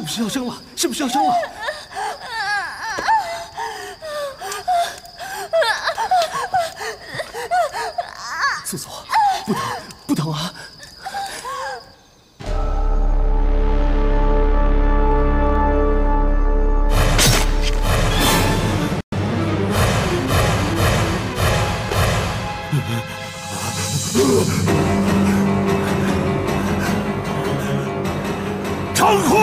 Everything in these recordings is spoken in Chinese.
不是要生了？是不是要生了？素素，不疼，不疼啊！ 程辉，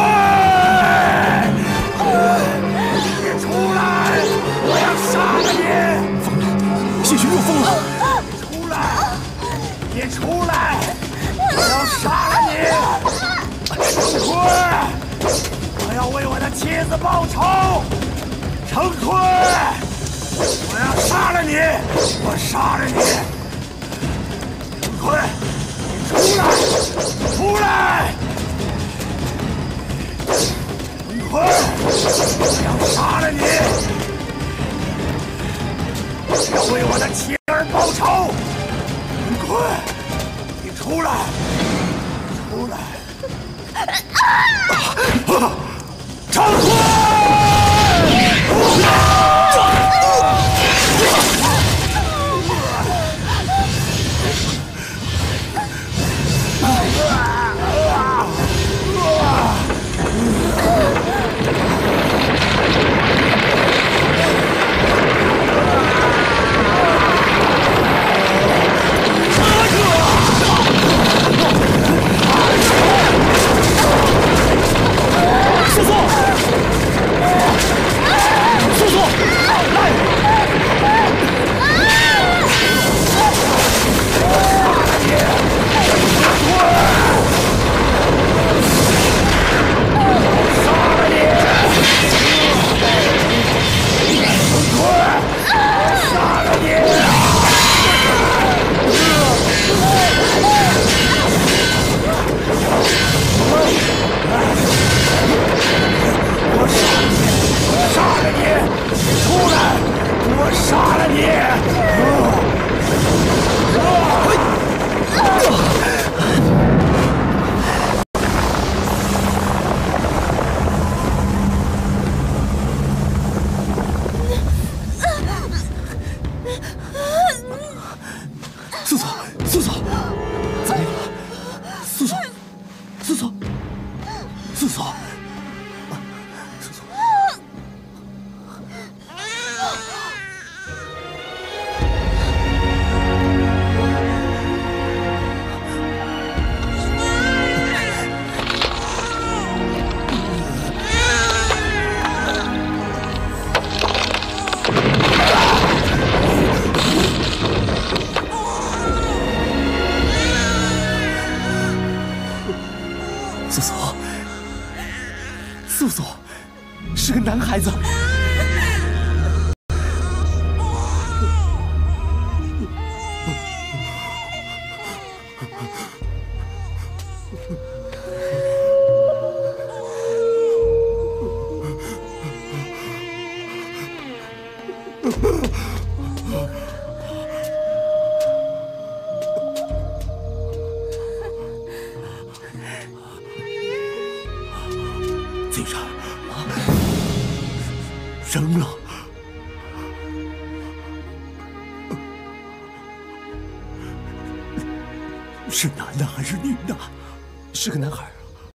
你出来！我要杀了你！ 疯了，谢逊又疯了！ 出来！你出来！我要杀了你！程辉，我要为我的妻子报仇！程辉，我要杀了你！我杀了你！程辉，你出来！出来！程辉，我要杀了你！我要为我的妻儿报仇！程辉，你出来！出来！程辉！ 素素是个男孩子。 贼人扔了。是男的还是女的？ 是个男孩。